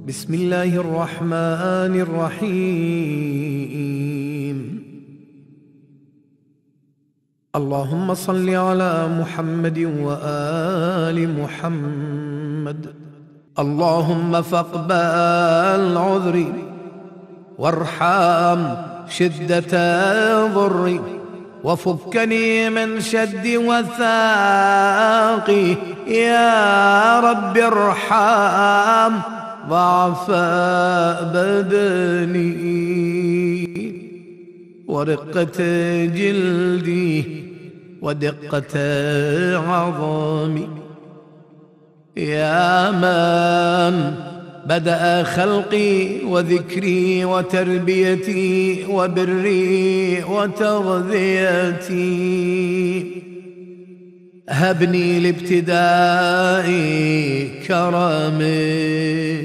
بسم الله الرحمن الرحيم. اللهم صل على محمد وآل محمد. اللهم فاقبل عذري وارحم شدة ضري وفكني من شد وثاقي. يا رب ارحم ضعف بدني ورقة جلدي ودقة عظامي. يا من بدأ خلقي وذكري وتربيتي وبري وتغذيتي، هبني لابتداء كرمك